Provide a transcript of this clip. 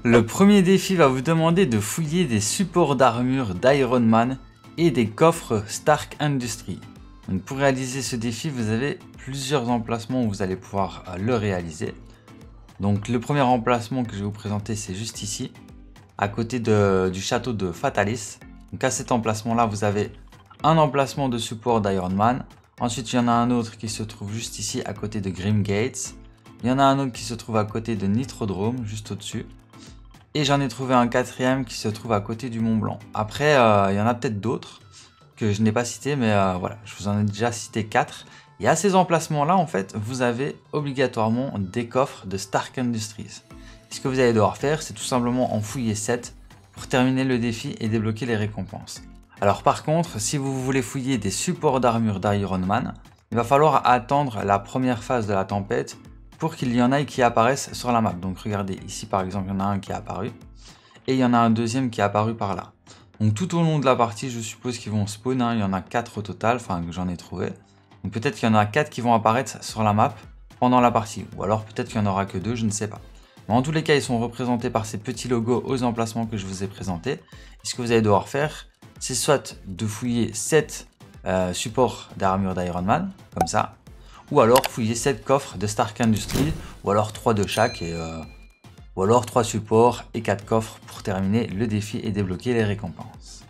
Le premier défi va vous demander de fouiller des supports d'armure d'Iron Man et des coffres Stark Industries. Donc pour réaliser ce défi, vous avez plusieurs emplacements où vous allez pouvoir le réaliser. Donc le premier emplacement que je vais vous présenter, c'est juste ici, à côté du château de Fatalis. Donc à cet emplacement-là, vous avez un emplacement de support d'Iron Man. Ensuite, il y en a un autre qui se trouve juste ici, à côté de Grim Gates. Il y en a un autre qui se trouve à côté de Nitrodrome, juste au-dessus. Et j'en ai trouvé un quatrième qui se trouve à côté du Mont Blanc. Après, il y en a peut-être d'autres que je n'ai pas cités, mais voilà, je vous en ai déjà cité 4. Et à ces emplacements-là, en fait, vous avez obligatoirement des coffres de Stark Industries. Ce que vous allez devoir faire, c'est tout simplement en fouiller 7 pour terminer le défi et débloquer les récompenses. Alors par contre, si vous voulez fouiller des supports d'armure d'Iron Man, il va falloir attendre la première phase de la tempête pour qu'il y en ait qui apparaissent sur la map. Donc regardez, ici par exemple, il y en a un qui est apparu et il y en a un deuxième qui est apparu par là. Donc tout au long de la partie, je suppose qu'ils vont spawn, hein. Il y en a 4 au total, enfin que j'en ai trouvé. Donc peut-être qu'il y en a 4 qui vont apparaître sur la map pendant la partie, ou alors peut-être qu'il n'y en aura que 2, je ne sais pas. Mais en tous les cas, ils sont représentés par ces petits logos aux emplacements que je vous ai présentés. Et ce que vous allez devoir faire, c'est soit de fouiller 7 supports d'armure d'Iron Man, comme ça, ou alors fouiller 7 coffres de Stark Industries, ou alors 3 de chaque, ou alors 3 supports et 4 coffres pour terminer le défi et débloquer les récompenses.